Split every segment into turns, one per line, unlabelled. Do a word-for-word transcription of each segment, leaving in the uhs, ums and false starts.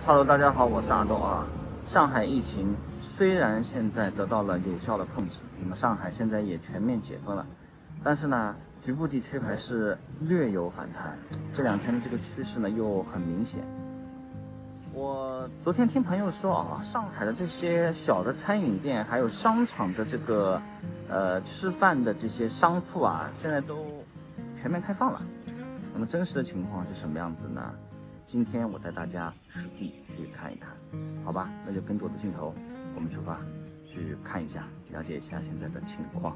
Hello， 大家好，我是阿豆啊。上海疫情虽然现在得到了有效的控制，那么上海现在也全面解封了，但是呢，局部地区还是略有反弹。这两天的这个趋势呢又很明显。我昨天听朋友说啊，上海的这些小的餐饮店，还有商场的这个呃吃饭的这些商铺啊，现在都全面开放了。那么真实的情况是什么样子呢？今天我带大家实地去看一看，好吧？那就跟着我的镜头，我们出发去看一下，了解一下现在的情况。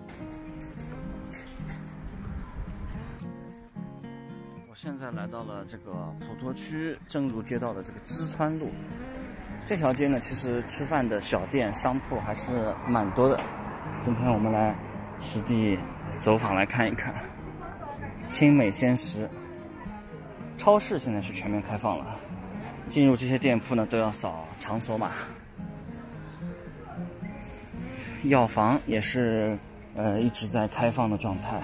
我现在来到了这个普陀区正如街道的这个知川路，这条街呢，其实吃饭的小店商铺还是蛮多的。今天我们来实地走访来看一看。清美鲜食。超市现在是全面开放了，进入这些店铺呢都要扫场所码。药房也是呃一直在开放的状态，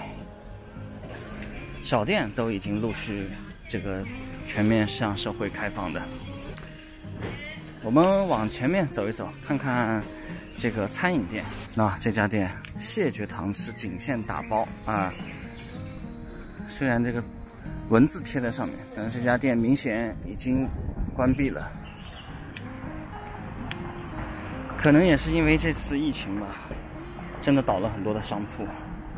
小店都已经陆续这个全面向社会开放的。我们往前面走一走，看看这个餐饮店。那、啊、这家店谢绝堂吃仅限打包啊，虽然这个文字贴在上面，但是这家店明显已经关闭了，可能也是因为这次疫情吧，真的倒了很多的商铺。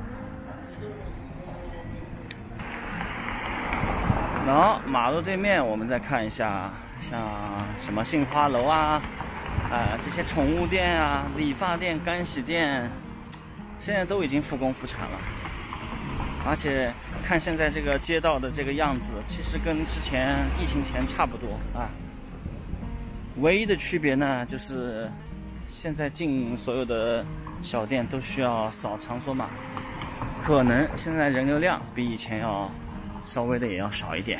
然后马路对面我们再看一下，像什么杏花楼啊，啊、呃、这些宠物店啊、理发店、干洗店，现在都已经复工复产了。而且看现在这个街道的这个样子，其实跟之前疫情前差不多啊。唯一的区别呢，就是现在进所有的小店都需要扫场所码，可能现在人流量比以前要稍微的也要少一点。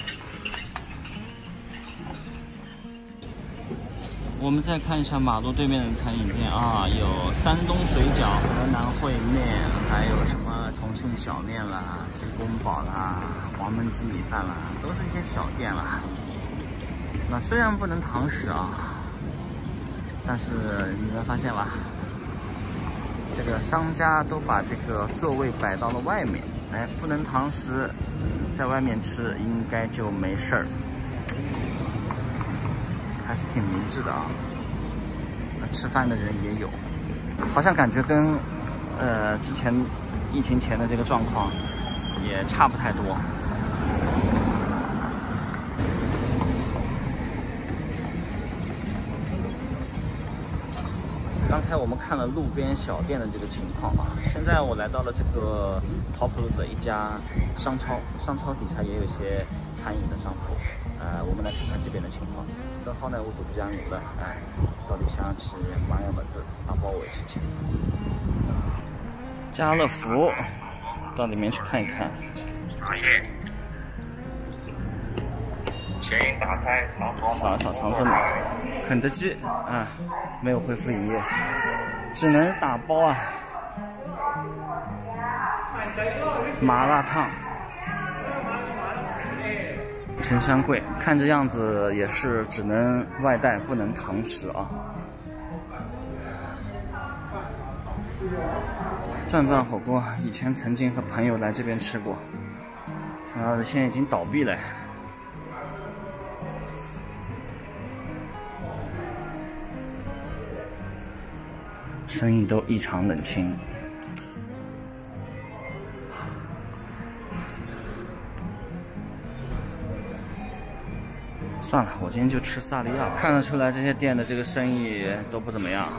我们再看一下马路对面的餐饮店啊，有山东水饺、河南烩面，还有什么重庆小面啦、鸡公煲啦、黄焖鸡米饭啦，都是一些小店啦。那虽然不能堂食啊，但是你们发现吧，这个商家都把这个座位摆到了外面，哎，不能堂食，在外面吃应该就没事儿。还是挺明智的啊，吃饭的人也有，好像感觉跟呃之前疫情前的这个状况也差不太多。刚才我们看了路边小店的这个情况啊，现在我来到了这个桃浦路的一家商超，商超底下也有一些餐饮的商铺。呃，我们来看看这边的情况。正好呢，我就比较牛了，哎，到底想去买样么子打包回去吃。家乐福，到里面去看一看。行业。请打开场所码。扫一扫场所码。肯德基啊，没有恢复营业，只能打包啊。麻辣烫。陈香桂，看这样子也是只能外带，不能堂食啊。转转火锅，以前曾经和朋友来这边吃过，想到现在已经倒闭了。生意都异常冷清。算了，我今天就吃萨莉亚。看得出来这些店的这个生意都不怎么样。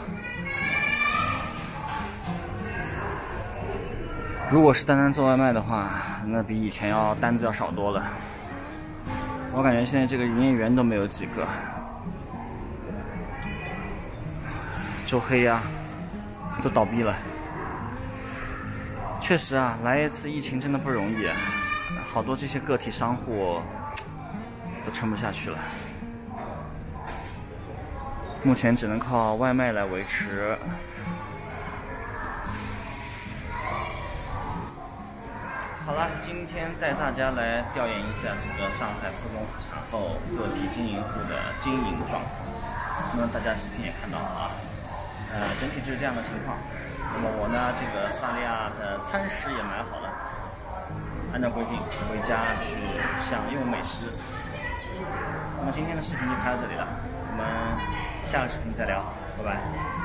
如果是单单做外卖的话，那比以前要单子要少多了。我感觉现在这个营业员都没有几个。周黑鸭都倒闭了。确实啊，来一次疫情真的不容易啊，好多这些个体商户都撑不下去了，目前只能靠外卖来维持。 好了，今天带大家来调研一下这个上海复工复产后个体经营户的经营状况。那么大家视频也看到了啊，呃，整体就是这样的情况。那么我呢，这个萨利亚的餐食也买好了，按照规定回家去享用美食。那么今天的视频就拍到这里了，我们下个视频再聊，拜拜。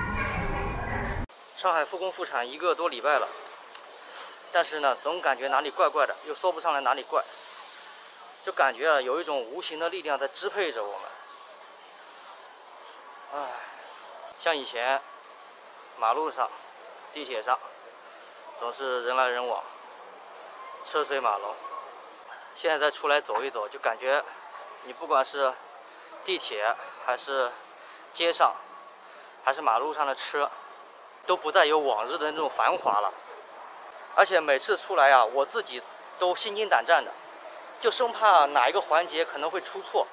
上海复工复产一个多礼拜了。但是呢，总感觉哪里怪怪的，又说不上来哪里怪，就感觉啊，有一种无形的力量在支配着我们。唉，像以前马路上、地铁上总是人来人往，车水马龙。现在再出来走一走，就感觉你不管是地铁还是街上，还是马路上的车，都不再有往日的那种繁华了。而且每次出来啊，我自己都心惊胆战的，就生怕哪一个环节可能会出错，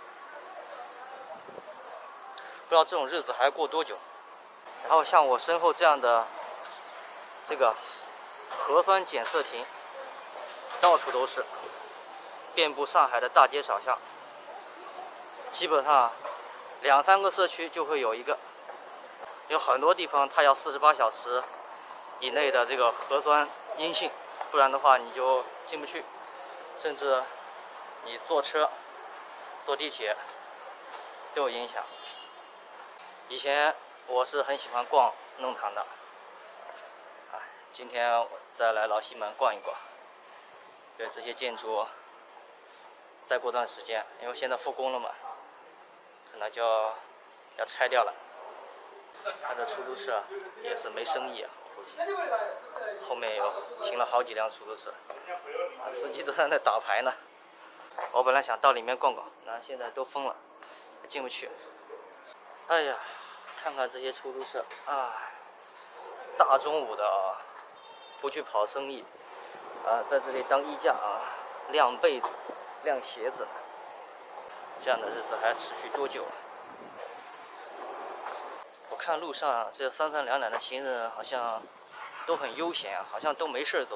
不知道这种日子还要过多久。然后像我身后这样的这个核酸检测亭，到处都是，遍布上海的大街小巷，基本上两三个社区就会有一个，有很多地方它要四十八小时以内的这个核酸阴性，不然的话你就进不去，甚至你坐车、坐地铁都有影响。以前我是很喜欢逛弄堂的，啊，今天我再来老西门逛一逛。对这些建筑，再过段时间，因为现在复工了嘛，可能就要要拆掉了。它的出租车也是没生意啊。后面有停了好几辆出租车，司机都在那打牌呢。我本来想到里面逛逛，那现在都封了，进不去。哎呀，看看这些出租车啊，大中午的啊，不去跑生意啊，在这里当衣架啊，晾被子、晾鞋子，这样的日子还持续多久？看路上这三三两两的行人好像都很悠闲啊，好像都没事做。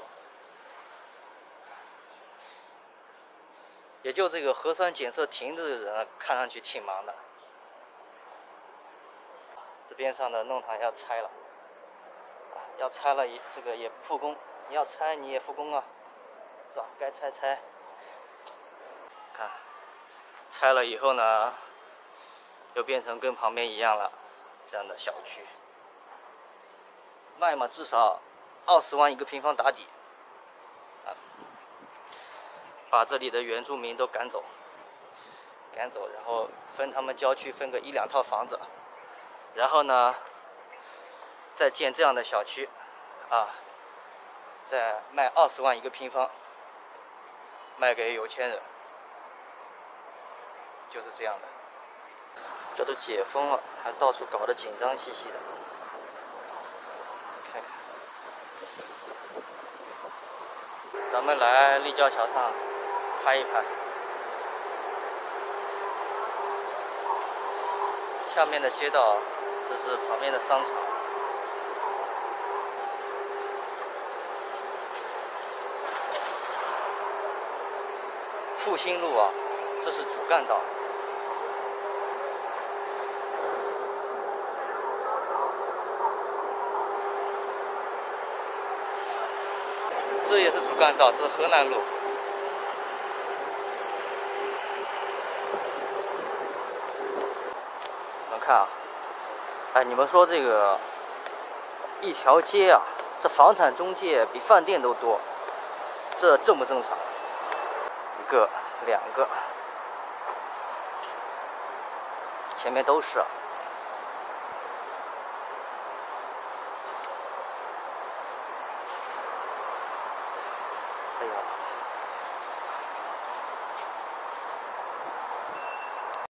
也就这个核酸检测亭的人看上去挺忙的。这边上的弄堂要拆了，要拆了，这个也不复工。你要拆你也复工啊，是吧？该拆拆。看，拆了以后呢，又变成跟旁边一样了。这样的小区卖嘛，至少二十万一个平方打底，啊，把这里的原住民都赶走，赶走，然后分他们郊区分个一两套房子，然后呢，再建这样的小区，啊，再卖二十万一个平方，卖给有钱人，就是这样的。这都解封了，还到处搞得紧张兮兮的。看看，咱们来立交桥上拍一拍。下面的街道，这是旁边的商场。复兴路啊，这是主干道。这也是主干道，这是河南路。你们看啊，哎，你们说这个一条街啊，这房产中介比饭店都多，这正不正常？一个、两个，前面都是啊。哎呀，